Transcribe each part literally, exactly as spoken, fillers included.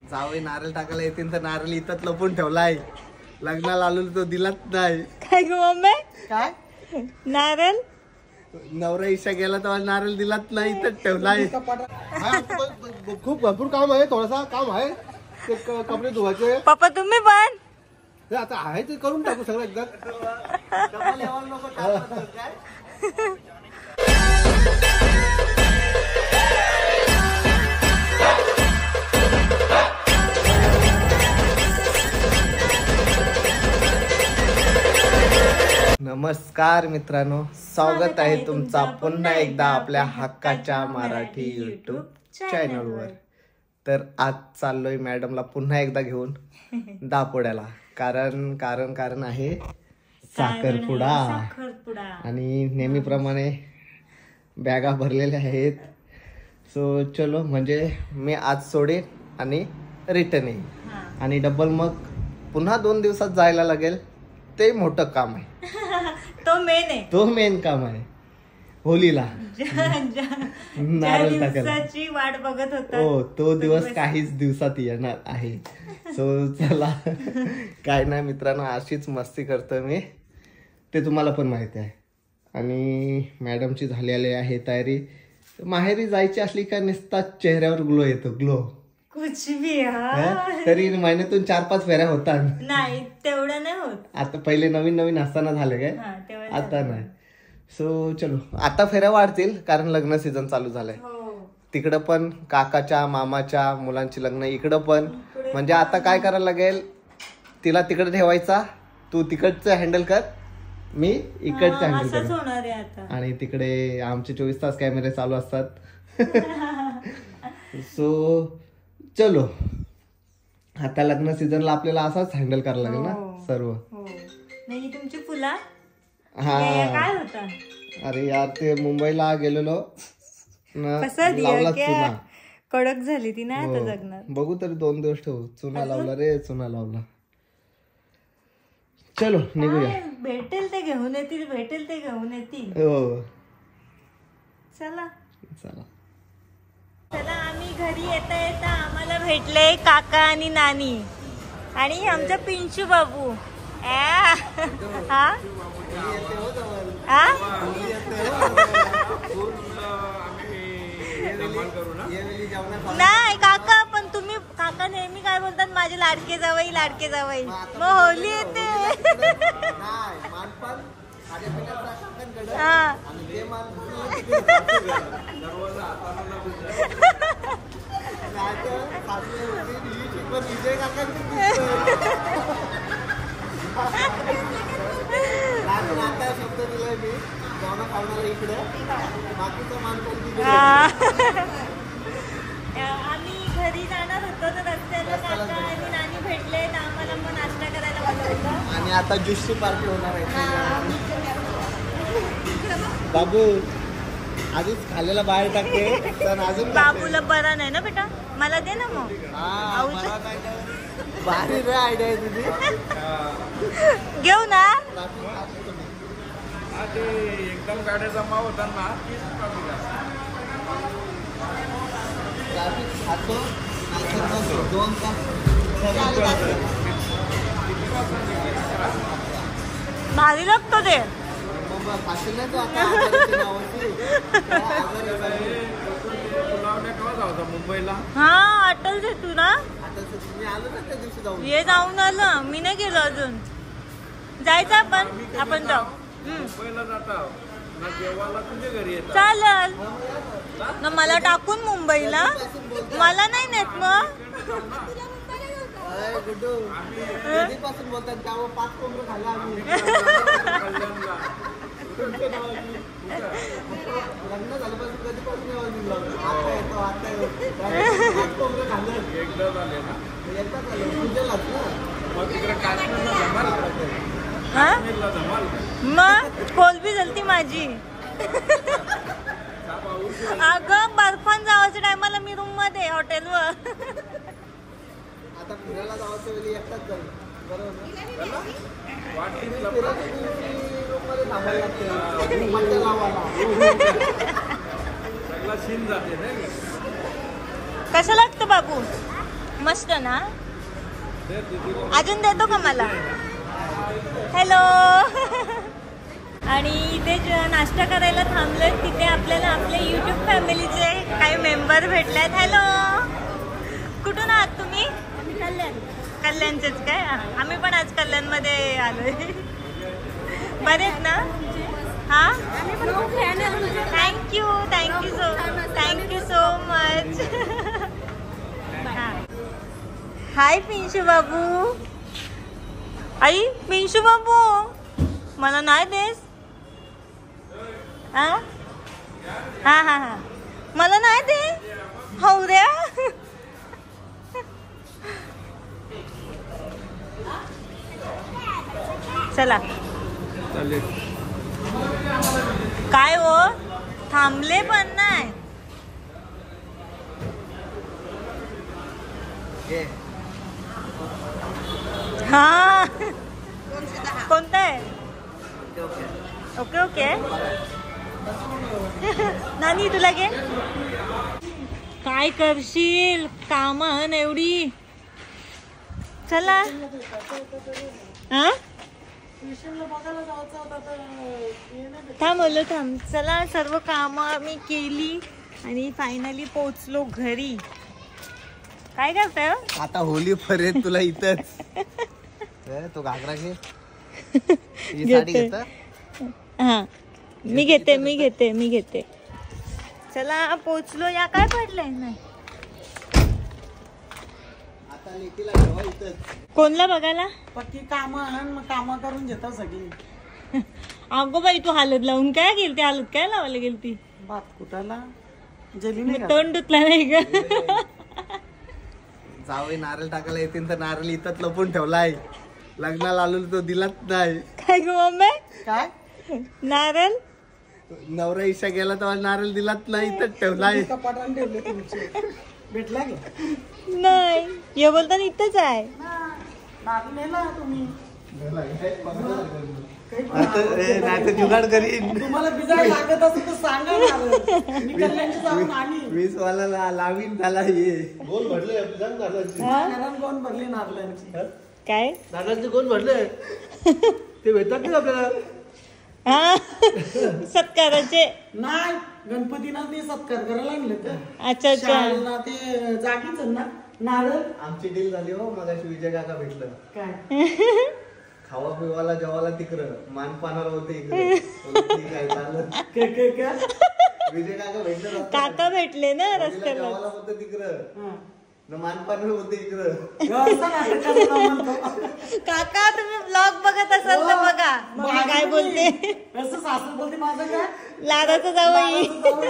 जावई नारळ टाकायला येतील तर नारळ इथंच लपून ठेवलाय. लग्नाला आलो तो दिलाच नाही. काय ग मम्मी? काय नारळ? नवरा ईशा गेला तेव्हा नारळ दिलाच नाही, इथंच ठेवलाय. खूप भरपूर काम आहे, थोडासा काम आहे ते कपडे धुवायचे. पप्पा तुम्ही पण आता आहे ते करून टाकू सगळं एकदा. नमस्कार मित्रांनो, स्वागत आहे तुमचा पुन्हा एकदा आपल्या हक्काच्या मराठी युट्यूब चॅनलवर. तर आज चाललोय मॅडमला पुन्हा एकदा घेऊन दापोड्याला. कारण कारण कारण आहे साखरपुडा. आणि नेहमीप्रमाणे बॅगा भरलेल्या आहेत. सो चलो, म्हणजे मी आज सोडेन आणि रिटर्न येईन. आणि डबल मग पुन्हा दोन दिवसात जायला लागेल. ते मोठं काम आहे. तो मेन आहे, तो मेन काम आहे. होलीला नारळ टाकायला वाट बघत होता. हो, तो दिवस काहीच दिवसात येणार आहे. सो चला, काय नाही मित्रांनो, अशीच मस्ती करतो मी, ते तुम्हाला पण माहिती आहे. आणि मॅडमची झालेली आहे तयारी. माहेरी जायची असली का नुसता चेहऱ्यावर ग्लो येतो, ग्लो. कुछ भी. तरी महिन्यातून चार पाच फेऱ्या होतात. नाही तेवढं नाही होत. आता पहिले नवीन नवीन असताना झाले काय, आता नाही. सो चलो, आता फेऱ्या वाढतील कारण लग्न सीझन चालू झालंय. तिकडं पण काकाच्या मामाच्या मुलांची लग्न, इकडं पण. म्हणजे आता काय करायला लागेल, तिला तिकडे ठेवायचा, तू तिकडचं हँडल कर, मी इकडचं हँडल कर. आणि तिकडे आमचे चोवीस तास कॅमेरे चालू असतात. सो चलो, आता लग्न सीझनला आपल्याला असाच हँडल करायला लागेल ना सर्व. नाही तुमची फुला हा काय होता. अरे यार, ते मुंबईला गेलेलो ना, लावला चुना. कडक झाली ती ना आता जगणार. बघू तरी दोन दिवस ठेवू. चुना लावला रे, चुना लावला. चलो निघूया. भेटेल ते घेऊन येतील, भेटेल ते घेऊन येतील. हो चला चला चला. आम्ही घरी येता येता आम्हाला भेटले काका आणि नानी आणि आमचा पिंचू बाबू. हा हा नाही काका, पण तुम्ही काका नेहमी काय बोलतात, माझे लाडके जावई लाडके जावई. मग होली येते. हा आम्ही घरी जाणार होतो तर रस्त्याला काका आणि नानी भेटले, तर आम्हाला मग नाश्ता करायला बोलवलं. आणि आता ज्यूसची पार्टी होणार आहे. बाबू आधीच खाल्लेला बाहेर टाकते, तर अजून बाबूला बरा नाही ना बेटा, मला दे ना मग. भारी रे आयडिया आहे तुझी. घेऊ ना. एकदम गाड्या जमा होता ना. दोन भारी लागतो ते. मुंबईला हा अटल सेतू ना. ये जाऊन आलं, मी नाही गेलो अजून. जायचं आपण आपण जाऊ. मुंबईला जाता ना, जेवायला तुझ्या घरी येतात. चालेल ना, मला टाकून मुंबईला. मला नाही नेत मग. कधीपासून बोलतात त्यावर पाच कोंबडं खाल्ला आम्ही. लग्न झाल्यापासून कधीपासून आता येतो आता येतो खाल्लं एकदा झाले ना, एकदा झालं तुझ्यालाच ना. मग तिकडे काश्मीरला जमाल, काश्मीरला जमाल. मग कोलबी झालती माझी. अगं बर्फान जावाच्या टायमाला मी रूम मध्ये हॉटेलवर. आता फिरायला जावाच्या वेळी एकटाच जाईल. बरोबर कसं लागतं बाबू? मस्त ना. अजून देतो का मला? हॅलो. आणि इथे नाश्ता करायला थांबले तिथे आपल्याला आपले युट्यूब फॅमिलीचे काही मेंबर भेटले आहेत. हॅलो, कुठून आहात तुम्ही? कल्याण. कल्याणचेच काय? आम्ही पण आज कल्याणमध्ये आलोय. बरेच ना? हा, thank you thank you so thank you so much. Hi Pinshu बाबू. आई पिंशू बाबू मला नाही देस. हा हा हा हा मला नाही दे. हो द्या. चला काय हो, थांबले पण नाही. हा कोणता आहे? Okay okay. नानी तुला घे. काय करशील कामं एवढी. चला. हा थांब बोललो थांब. चला सर्व कामं मी केली आणि फायनली पोचलो घरी. काय करताय आता होली पर्यंत तुला इथंच. तो घागरा घे. ही साडी घेता? हा मी घेते मी घेते मी घेते. चला पोचलो. या काय पडलंय? नाही कोणला बघायला? पक्की कामं कामं करून घेता सगळी. अगो बाई तू हालत लावून काय गेली? ती हालत काय लावायला गेली? ती भात कुटाला जली मी तोंड धुतला नाही ग. जावई नारळ टाकायला येतील तर नारळ इथंच लपून ठेवलाय. लग्नाला आलो तो दिलाच नाही. काय ग मम्मी? काय नारळ? नवरा इशा गेला तेव्हा नारळ दिलाच नाही, इथंच ठेवलाय. कपाटाने ठेवले तुमचे. भेटला की नाही? हे बोलताना इथंच आहे. नारळ नेला तुम्ही. नाही तर जुगाड करीन. तुम्हाला बिजाड लागत असेल तर सांगा. मी कल्याणची जाऊन आली. वीस वाला लावीन त्याला. ये गोल भरले नारळांची. कोण भरली नारळांची? काय नारळांचे कोण भरले ते भेटतात ना आपल्याला. हा सत्काराचे नाही गणपतीना ते सत्कार करायला लागले तर. अच्छा अच्छा. शाळेला ते जागीच ना नारळ. आमची डील झाली हो. मग विजय काका भेटलं. काय खावा पिवाला जेवायला तिकडं, मानपानाला होते इकडे. काय चाललं विजय काका भेटलं. काका भेटले ना रस्त्याला. जेवायला होतं तिकडं न मानपानाला होते इकडं. काका तुम्ही ब्लॉग बघत असाल तर बघा मम्मी काय बोलते. असं सासू बोलते माझं काय लाडाचं जावई.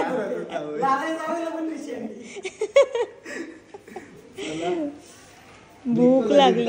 भूक लागली.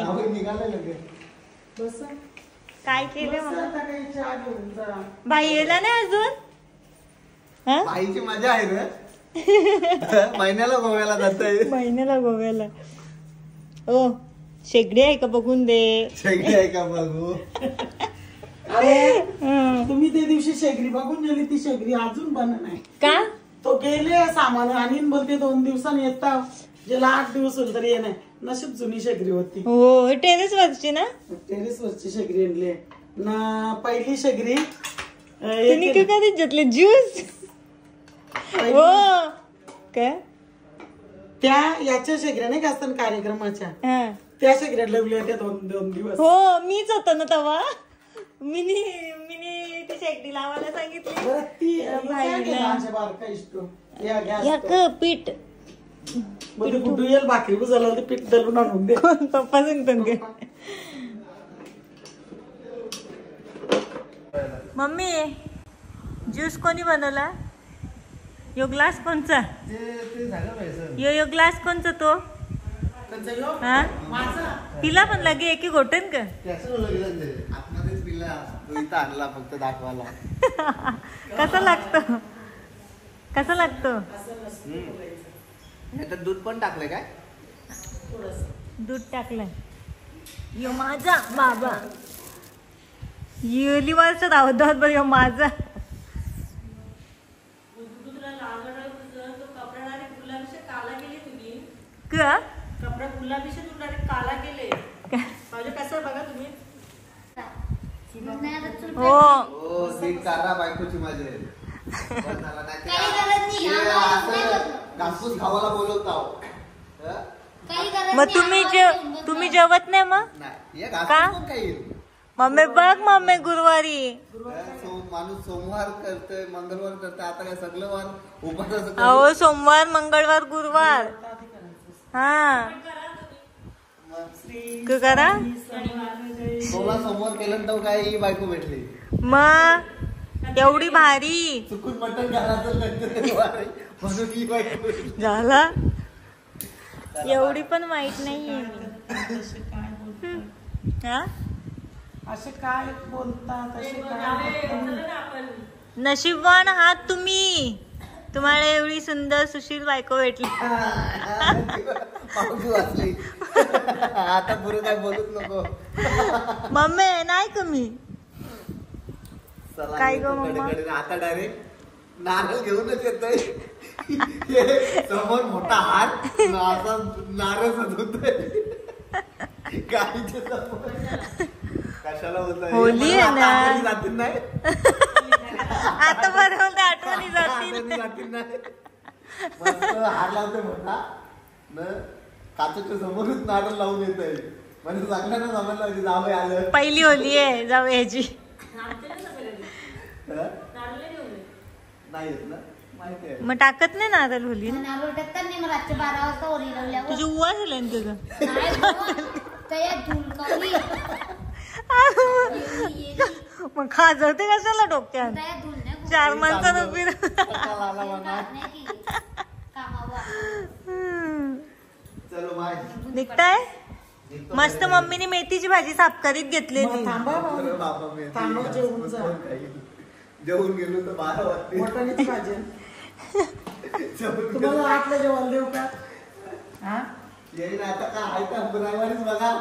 काय केलं मला? बाई येला नाही अजून. बाईची मजा आहे ना. महिन्याला गोव्याला जातोय. महिन्याला गोव्याला. ओ शेगडी आहे का बघून दे. शेगडी आहे का बघू. अरे तुम्ही त्या दिवशी शेगडी बघून गेली. ती शेगडी अजून बन नाही का? तो गेले सामान आणि बोलते दोन दिवसांनी येता. ज्याला आठ दिवस होईल तरी ये नाही. नशीब जुनी शेगडी होती. हो टेरेस वरची ना. टेरेस वरची शेगडी आणली ना. पहिली शेगडी तुम्ही का कधी घेतले ज्यूस? हो काय त्या याच्या शेगड्या नाही का असतात कार्यक्रमाच्या. त्या शेगड्या लावल्या होत्या दोन दोन दिवस. हो मीच होतो ना तेव्हा. मिनी मिनी ती शेगडी लावायला सांगितली. बरं ती बारका इष्टो या पीठ कुठू येईल भाकरी बुजाला ते पीठ दलून आणून दे. पप्पा सांगतात का? मम्मी ज्यूस कोणी बनवला? यो ग्लास कोणचा? यो यो ग्लास कोणचा तो? हा पिला पण लगे एक घोटन का? आतमध्येच पिला. तो इथं आणला फक्त दाखवायला. कसा लागतो? कसा लागतो? दूध पण टाकलंय काय? दूध टाकलंय. यो माझा बाबा. येली वर्ष धावत धावत बरं यो माझा. का कपडा फुलला डायरेक्ट काला केले म्हणजे कसं बघा तुम्ही हो हो नीट करा बायकोची माझे घासूस खावाला बोलवत आहो. मग तुम्ही जेव तुम्ही जेवत नाही मग नाही हे का? घासूस कोण खाईल? मम्मी बघ मम्मी गुरुवारी सो- माणूस सोमवार करतोय मंगळवार करतोय आता काय सगळं वार उपास अहो सोमवार मंगळवार गुरुवार हा क- करा सोळा सोमवार केलं तर काय ही बायको भेटली मग एवढी भारी चुकून मटण घालायचं म्हणून ही बायको भेटली. झाला एवढी पण माहित नाहीये मी. हा असे काय बोलतात असे काय नशीबवान आहात तुम्ही तुम्हाला एवढी सुंदर सुशील बायको भेटली. पाऊस वाचली आता पुढे काय बोलूच नको. मम्मी नाही कमी चला, काय येतो गं मम्मा? कडे- कडे. आता डायरेक्ट नारळ घेऊनच येतोय हे समोर मोठा हात असा नारळच होतोय गाडीच्या समोर. कशाला होत होली आहे ना. जातील नाही आता बरोबर त्या आठवणी जातील. आठवणी जातील नाही मस्त हार लावतोय मोठा न काचेच्या समोरच नारळ लावून येत आहे म्हणजे सगळ्यांना समजलं जावं आलं. पहिली होली आहे जाऊ याची हं? नाही येत ना माहिती आहे. मग टाकत नाही नारळ होली नारळ टाकतात नाही मग रातच्या बारा वाजता ओरी लावल्यावर तुझी उवा झाली ना तुझं नाही बुवा. तया धुलकावली मग खाजवते कशाला डोक्यात तया धुल नाही चार माणसानं फिर कंटाळा आला मला. नाही की कामावर चलो बाय. निघताय मस्त मम्मीने मेथीची भाजी साफ करीत घेतलेली मग थांबा भाऊ. अरे बाबा मी थांबव, जेवून जा. जेवून गेलो तर बारा वाजते. मोठ्यानेच पाहिजे जेवून तुम्हाला वाटलं जेवण देऊ का हा येईन आता काय आहे का रविवारीच बघा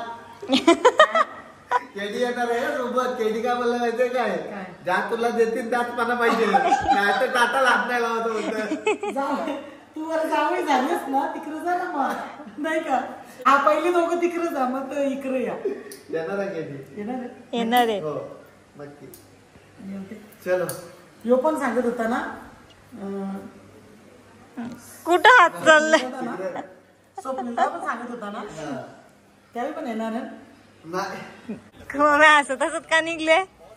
केडी येणार आहे ना सोबत. केडी काय मला माहितीये काय काय? ज्या तुला देतील त्याच मला पाहिजे नाही तर टाटा हात नाही लावत होतं. जाऊ तू वर जावई झालीस ना तिकडे जा ना मग नाही का हा पहिली दोघं तिकडे जा मग तो इकडे या येणार आहे केडी. येणार आहे? येणार आहे हो नक्की. येते. चलो ह्यो पण सांगत होता ना अं, कुठं हात चाललाय होता ना स्वप्नीलला पण सांगत होता ना हा. त्यावेळी पण येणार आहे नाही मग हसत हसत का निघले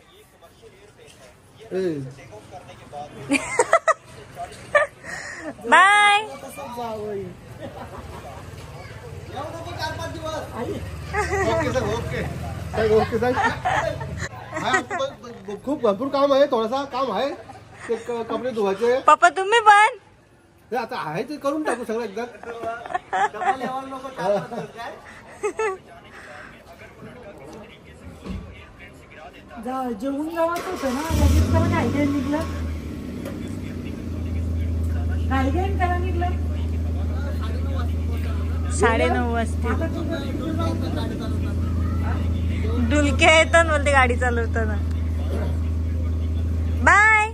बाय तसंच जावई okay sir okay sir okay sir हा, ब- ब- खूप भरपूर काम आहे थोडासा काम आहे ते क- कपडे धुवायचे पप्पा तुम्ही पण ते आता आहे ते करून टाकू सगळं एकदा. डबल यावर नको टाकत काय. जा जेवून गावात होतं ना लगेच त्याला काय काय निघलं काय काय त्याला निघलं साडेनऊ वाजता आता तुझं- डुलक्या येतात बोलते गाडी चालवताना बाय